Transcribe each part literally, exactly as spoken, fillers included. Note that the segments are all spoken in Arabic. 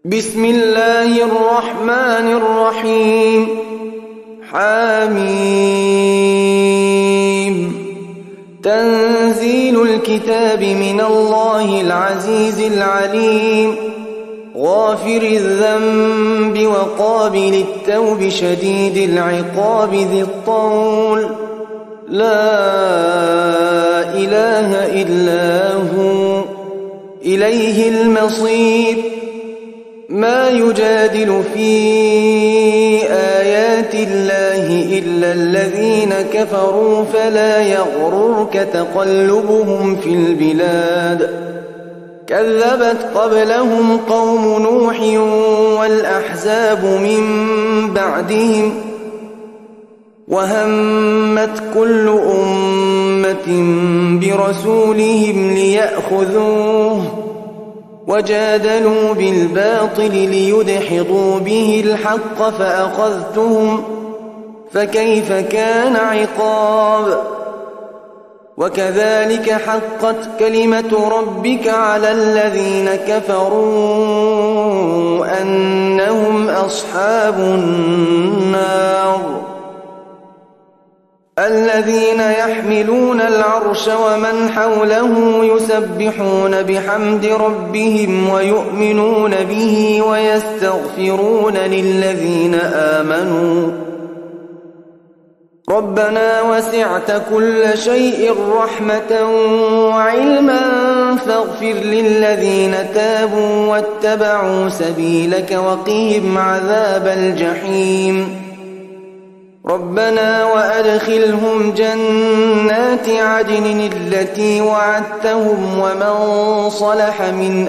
بسم الله الرحمن الرحيم. حميم. تنزيل الكتاب من الله العزيز العليم، غافر الذنب وقابل التوب شديد العقاب ذي الطول، لا إله إلا هو إليه المصير. ما يجادل في آيات الله إلا الذين كفروا، فلا يغررك تقلبهم في البلاد. كذبت قبلهم قوم نوح والأحزاب من بعدهم، وهمت كل أمة برسولهم ليأخذوه، وجادلوا بالباطل ليدحضوا به الحق فأخذتهم، فكيف كان عقاب. وكذلك حقت كلمة ربك على الذين كفروا أنهم أصحاب النار. الذين يحملون العرش ومن حوله يسبحون بحمد ربهم ويؤمنون به ويستغفرون للذين آمنوا ربنا وسعت كل شيء رحمة وعلما فاغفر للذين تابوا واتبعوا سبيلك وقهم عذاب الجحيم. ربنا وأدخلهم جنات عدن التي وعدتهم ومن صلح من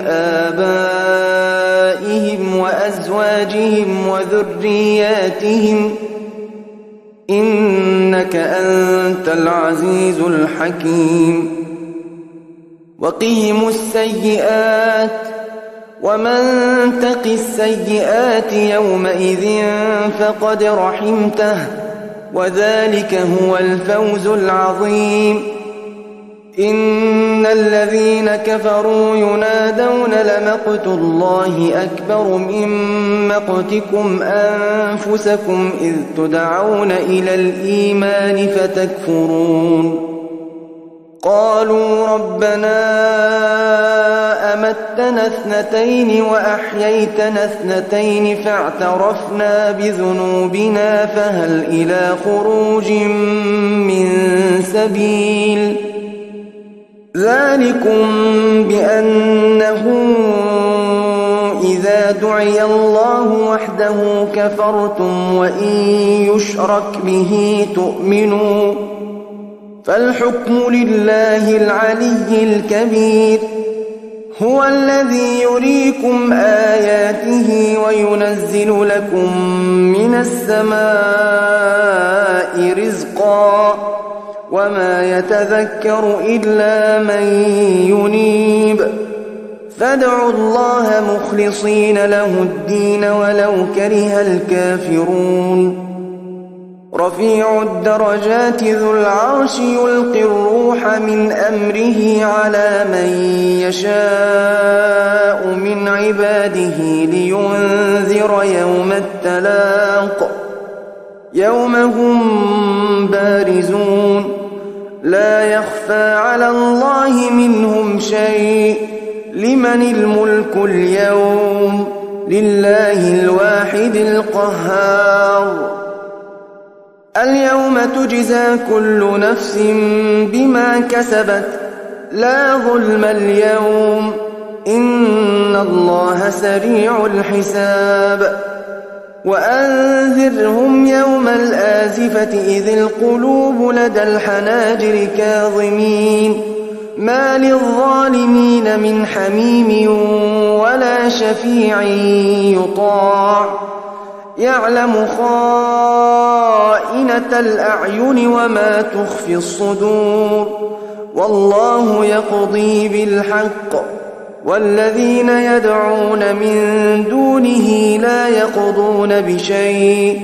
آبائهم وأزواجهم وذرياتهم إنك أنت العزيز الحكيم. وقهم السيئات ومن تق السيئات يومئذ فقد رحمته، وذلك هو الفوز العظيم. إن الذين كفروا ينادون لمقت الله أكبر من مقتكم أنفسكم إذ تدعون إلى الإيمان فتكفرون. قالوا ربنا أمتنا اثنتين وأحييتنا اثنتين فاعترفنا بذنوبنا فهل إلى خروج من سبيل. ذلكم بأنه إذا دعي الله وحده كفرتم وإن يشرك به تؤمنوا، فالحكم لله العلي الكبير. هو الذي يريكم آياته وينزل لكم من السماء رزقا، وما يتذكر إلا من ينيب. فادعوا الله مخلصين له الدين ولو كره الكافرون. رفيع الدرجات ذو العرش يلقي الروح من أمره على من يشاء من عباده لينذر يوم التلاق، يوم هم بارزون لا يخفى على الله منهم شيء. لمن الملك اليوم؟ لله الواحد القهار. اليوم تجزى كل نفس بما كسبت، لا ظلم اليوم إن الله سريع الحساب. وأنذرهم يوم الآزفة إذ القلوب لدى الحناجر كاظمين، ما للظالمين من حميم ولا شفيع يطاع. يعلم خائنة الأعين وما تخفي الصدور، والله يقضي بالحق، والذين يدعون من دونه لا يقضون بشيء،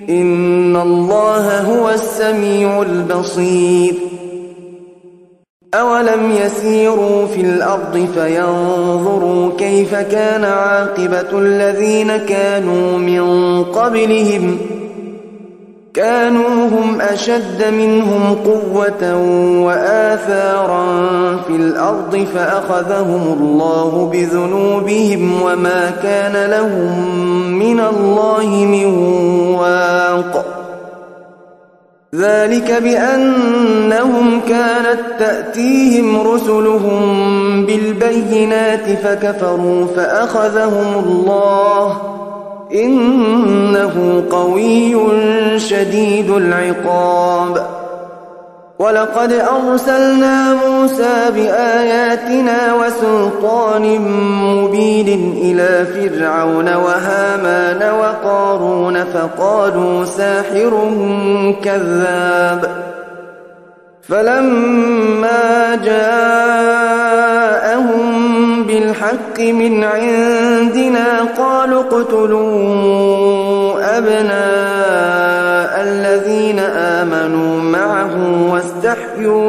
إن الله هو السميع البصير. أولم يسيروا في الأرض فينظروا كيف كان عاقبة الذين كانوا من قبلهم كانوا هم أشد منهم قوة وآثارا في الأرض فأخذهم الله بذنوبهم وما كان لهم من الله من واق ذلك بأنهم كانت تأتيهم رسلهم بالبينات فكفروا فأخذهم الله إنه قوي شديد العقاب ولقد أرسلنا موسى بآياتنا وسلطان مبين إلى فرعون وهامان وقارون فقالوا ساحر كذاب فلما جاءهم بالحق من عندنا قالوا اقتلوا أبناء الذين آمنوا معه واستحيوا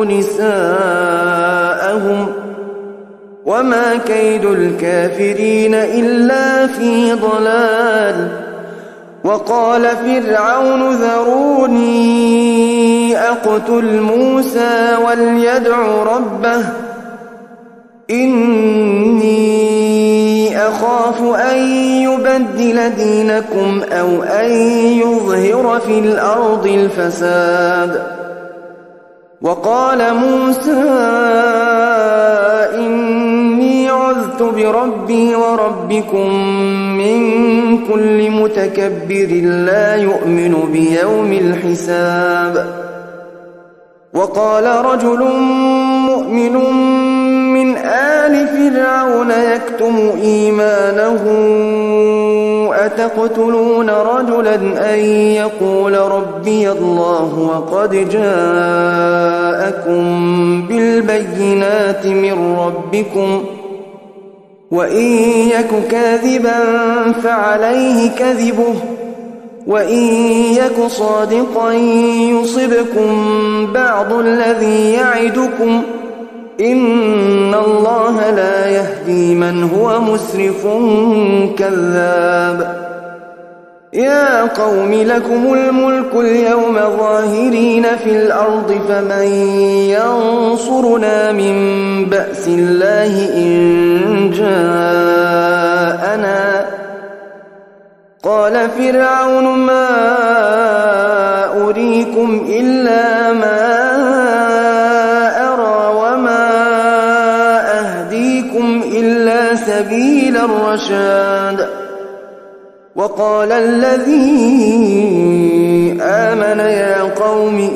نساءهم وما كيد الكافرين إلا في ضلال وقال فرعون ذروني أقتل موسى وليدع ربه إني أخاف أن يبدل دينكم أو أن يظهر في الأرض الفساد وقال موسى إني عذت بربي وربكم من كل متكبر لا يؤمن بيوم الحساب وقال رجل مؤمن من آل فرعون يكتم إيمانه أتقتلون رجلا أن يقول ربي الله وقد جاءكم بالبينات من ربكم وإن يك كاذبا فعليه كذبه وإن يك صادقا يصبكم بعض الذي يعدكم إن الله لا يهدي من هو مسرف كذاب يا قوم لكم الملك اليوم ظاهرين في الأرض فمن ينصرنا من بأس الله إن جاءنا قال فرعون ما أريكم إلا ما أرى وما أهديكم إلا سبيل الرشاد وقال الذي آمن يا قوم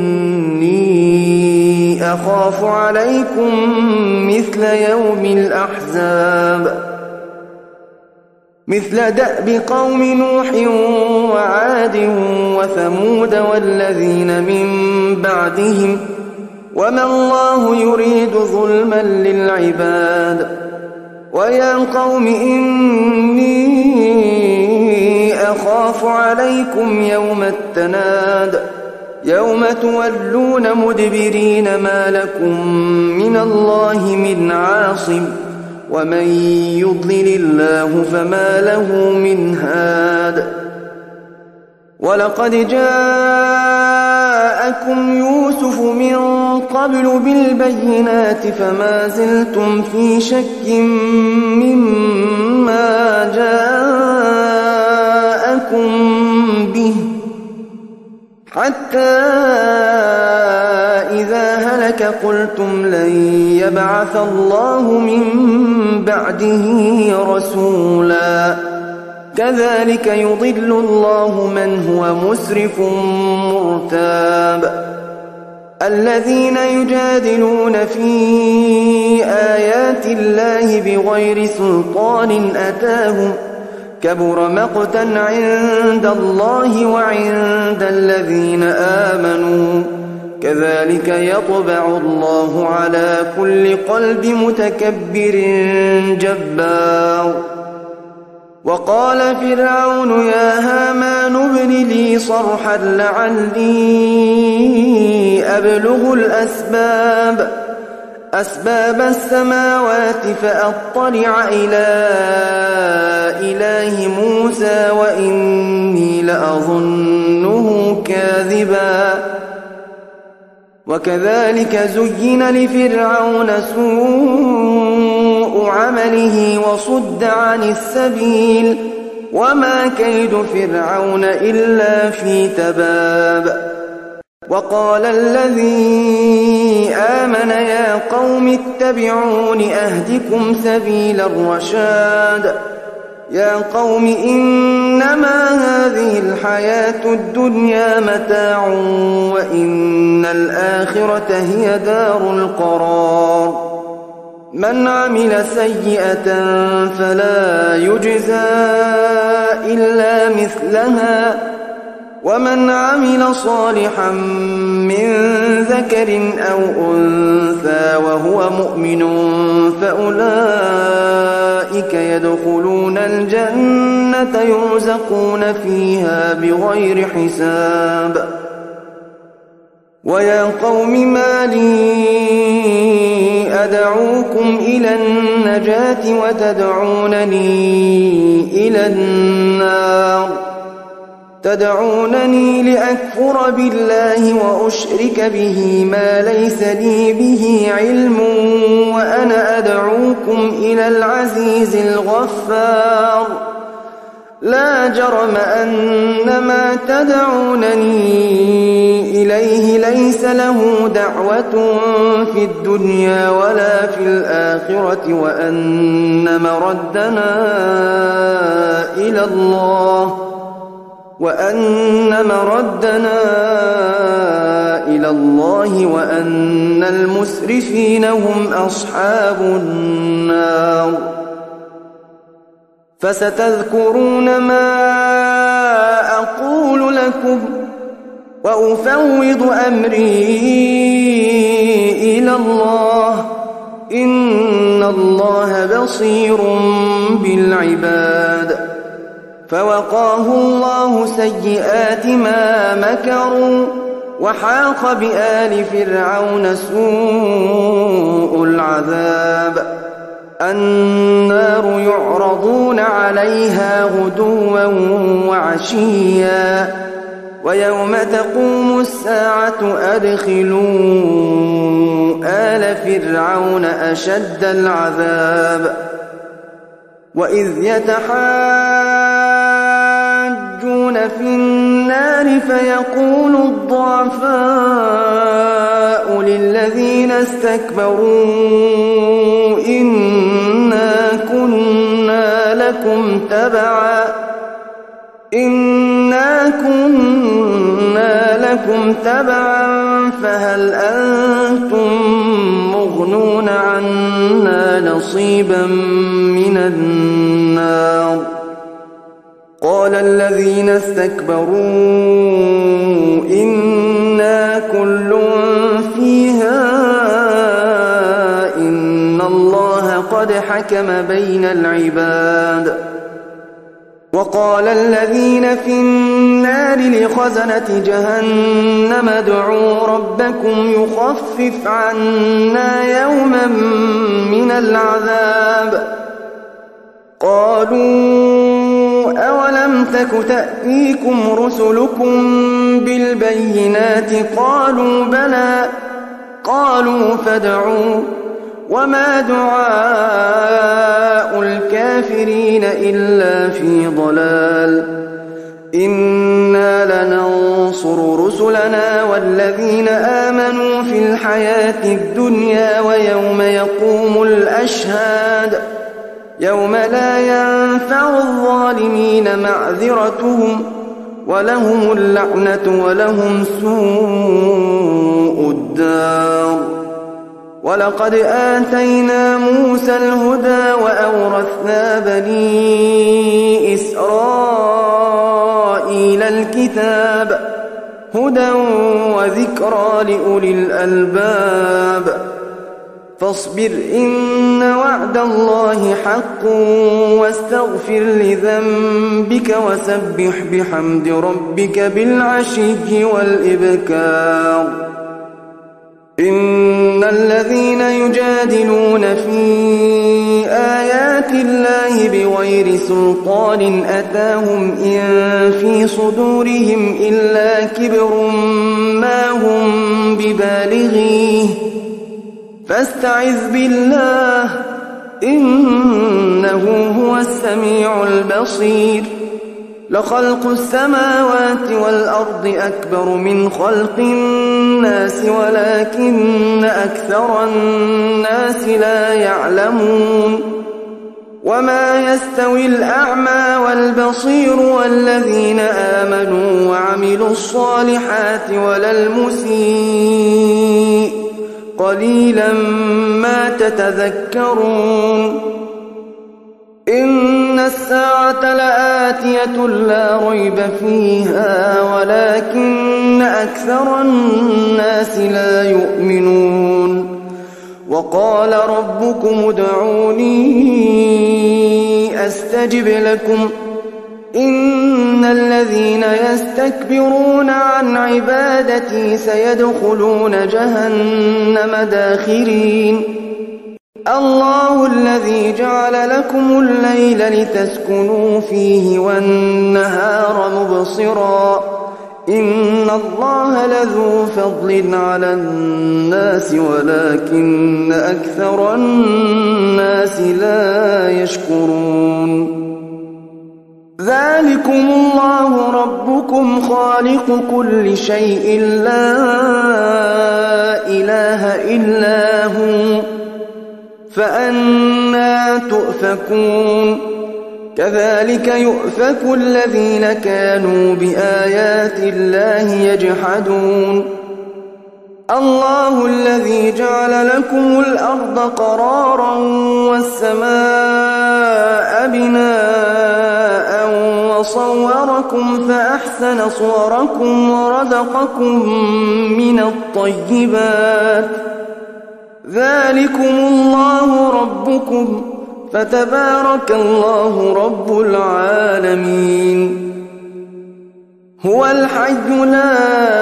إني أخاف عليكم مثل يوم الأحزاب مثل دأب قوم نوح وعاد وثمود والذين من بعدهم وما الله يريد ظلما للعباد ويا قوم إني أخاف عليكم يوم التناد يوم تولون مدبرين ما لكم من الله من عاصم ومن يضلل الله فما له من هاد ولقد جاءكم يوسف من قبل بالبينات فما زلتم في شك مما جاءكم به حتى إذا هلك قلتم لن يبعث الله من بعده رسولا كذلك يضل الله من هو مسرف مرتاب الذين يجادلون في آيات الله بغير سلطان أتاهم كبر مقتا عند الله وعند الذين آمنوا كذلك يطبع الله على كل قلب متكبر جبار وقال فرعون يا هامان ابن لي صرحا لعلي أبلغ الأسباب أسباب السماوات فأطلع إلى إله موسى وإني لأظنه كاذبا وكذلك زين لفرعون سوء عمله وصد عن السبيل وما كيد فرعون إلا في تباب. وقال الذي آمن يا قوم اتبعون أهدكم سبيل الرشاد. يا قوم إنما هذه الحياة الدنيا متاع وإن الآخرة هي دار القرار. من عمل سيئة فلا يجزى إلا مثلها ومن عمل صالحا من ذكر أو أنثى وهو مؤمن فأولئك يدخلون الجنة يرزقون فيها بغير حساب. ويا قوم ما لي أدعوكم إلى النجاة وتدعونني إلى النار تدعونني لأكفر بالله وأشرك به ما ليس لي به علم وأنا أدعوكم إلى العزيز الغفار. لا جرم أن ما تدعونني إليه ليس له دعوة في الدنيا ولا في الآخرة وأن مردنا إلى الله وأن مردنا إلى الله وأن المسرفين هم أصحاب النار. فستذكرون ما أقول لكم وأفوض أمري إلى الله إن الله بصير بالعباد. فوقاه الله سيئات ما مكروا وحاق بآل فرعون سوء العذاب. النار يعرضون عليها غدوا وعشيا ويوم تقوم الساعة أدخلوا آل فرعون أشد العذاب. وإذ يتحاجون في النار فيقول الضعفاء للذين استكبروا إنا كنا لكم تبعا إنا كنا لكم تبعا فهل أنتم مغنون عنا نصيبا من النار. قال الذين استكبروا إنا كل فيها إن الله قد حكم بين العباد. وقال الذين في النار لخزنة جهنم ادعوا ربكم يخفف عنا يوما من العذاب. قالوا أولم تك تأتيكم رسلكم بالبينات قالوا بلى قالوا فادعوا وما دعاء الكافرين إلا في ضلال. إنا لننصر رسلنا والذين آمنوا في الحياة الدنيا ويوم يقوم الأشهاد يوم لا ينفع الظالمين معذرتهم ولهم اللعنة ولهم سوء الدار. ولقد آتينا موسى الهدى وأورثنا بني إسرائيل الكتاب هدى وذكرى لأولي الألباب. فاصبر إن وعد الله حق واستغفر لذنبك وسبح بحمد ربك بالعشي والإبكار. إن الذين يجادلون في آيات الله بغير سلطان أتاهم إن في صدورهم إلا كبر ما هم ببالغيه فاستعذ بالله إنه هو السميع البصير. لخلق السماوات والأرض أكبر من خلق الناس ولكن أكثر الناس لا يعلمون. وما يستوي الأعمى والبصير والذين آمنوا وعملوا الصالحات ولا المسيء قليلا ما تتذكرون. إن الساعة لآتية لا ريب فيها ولكن أكثر الناس لا يؤمنون. وقال ربكم ادعوني أستجب لكم إن الذين يستكبرون عن عبادتي سيدخلون جهنم داخرين. الله الذي جعل لكم الليل لتسكنوا فيه والنهار مبصرا إن الله لذو فضل على الناس ولكن أكثر الناس لا يشكرون. ذلكم الله ربكم خالق كل شيء لا إله إلا هو فأنى تؤفكون. كذلك يؤفك الذين كانوا بآيات الله يجحدون. الله الذي جعل لكم الأرض قرارا والسماء بناء وصوركم فأحسن صوركم ورزقكم من الطيبات. ذلكم الله ربكم فتبارك الله رب العالمين. هو الحي لا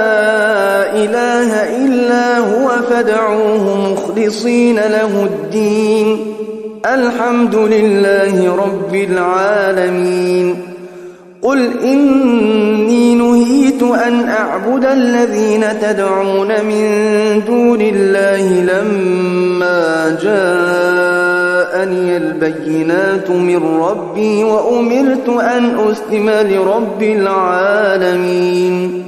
إله إلا هو فادعوه مخلصين له الدين الحمد لله رب العالمين. قل إني نهيت أن أعبد الذين تدعون من دون الله لما جاءني البينات من ربي وأمرت أن أسلم لرب العالمين.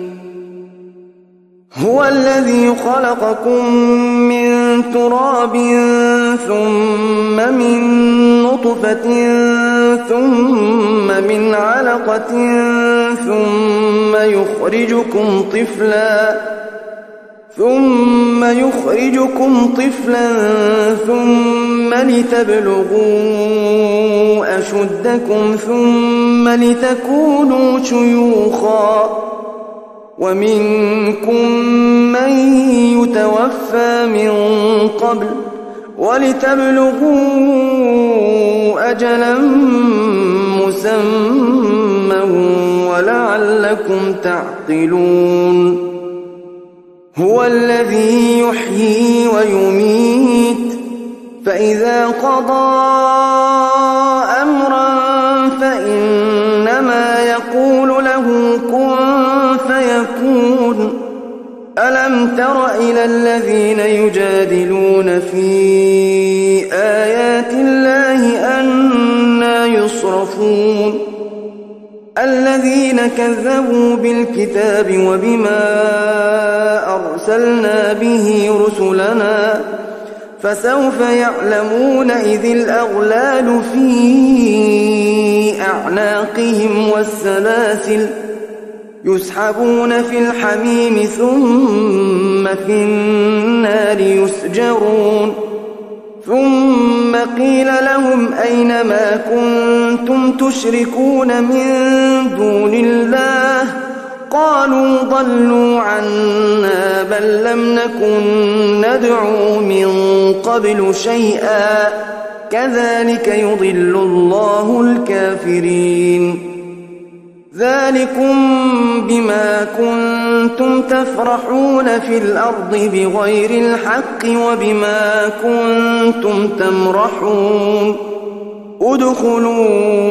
هو الذي خلقكم من تراب ثم من نطفة ثم من علقة ثم يخرجكم طفلا ثم يخرجكم طفلا ثم لتبلغوا أشدكم ثم لتكونوا شيوخا ومنكم من يتوفى من قبل ولتبلغوا أجلا مسمى ولعلكم تعقلون. هو الذي يحيي ويميت فإذا قضى أمرا فإنما يقول له كن فيكون. ألم تر إلى الذين يجادلون في آيات الله أنى يصرفون. الذين كذبوا بالكتاب وبما أرسلنا به رسلنا فسوف يعلمون إذ الأغلال في أعناقهم والسلاسل يسحبون في الحميم ثم في النار يسجرون. ثم قيل لهم أين ما كنتم تشركون من دون الله قالوا ضلوا عنا بل لم نكن ندعو من قبل شيئا كذلك يضل الله الكافرين. ذلكم بما كنتم تفرحون في الأرض بغير الحق وبما كنتم تمرحون ادخلوا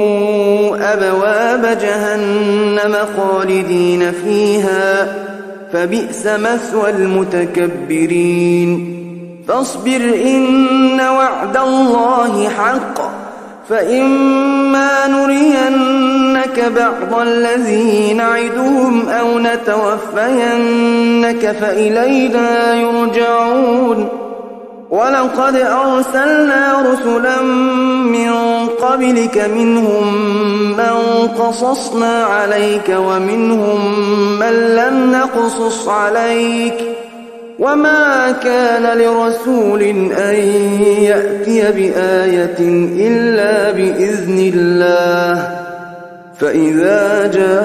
أبواب جهنم خالدين فيها فبئس مثوى المتكبرين فاصبر إن وعد الله حق فإما نرينك بعض الذي نعدهم أو نتوفينك فإلينا يرجعون ولقد أرسلنا رسلا من قبلك منهم من قصصنا عليك ومنهم من لم نقصص عليك وما كان لرسول أن يأتي بآية إلا بإذن الله فإذا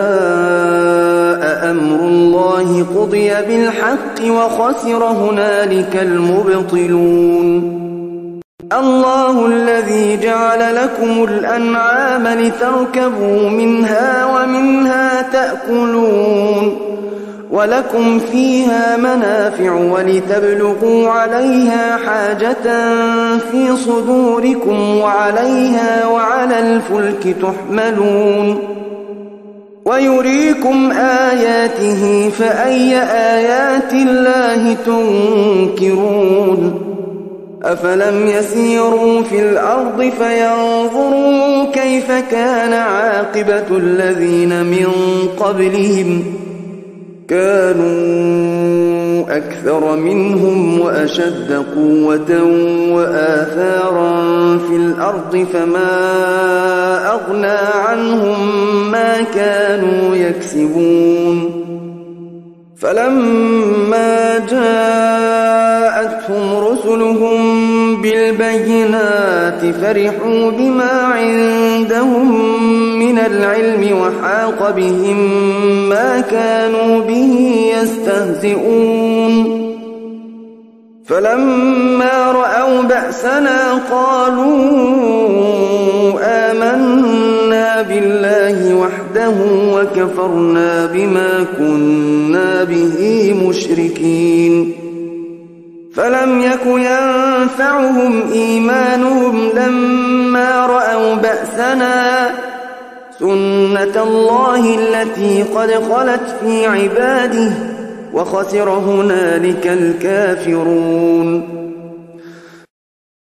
جاء أمر الله قضي بالحق وخسر هنالك المبطلون الله الذي جعل لكم الأنعام لتركبوا منها ومنها تأكلون ولكم فيها منافع ولتبلغوا عليها حاجة في صدوركم وعليها وعلى الفلك تحملون ويريكم آياته فأي آيات الله تنكرون أفلم يسيروا في الأرض فينظروا كيف كان عاقبة الذين من قبلهم كانوا أكثر منهم وأشد قوة وآثارا في الأرض فما أغنى عنهم ما كانوا يكسبون فلما جاءتهم رسلهم بالبينات فرحوا بما عندهم من العلم وحاق بهم ما كانوا به يستهزئون فلما رأوا بأسنا قالوا آمنا بالله وحده وكفرنا بما كنا به مشركين فلم يك ينفعهم إيمانهم لما رأوا بأسنا سنة الله التي قد خلت في عباده وخسر هنالك الكافرون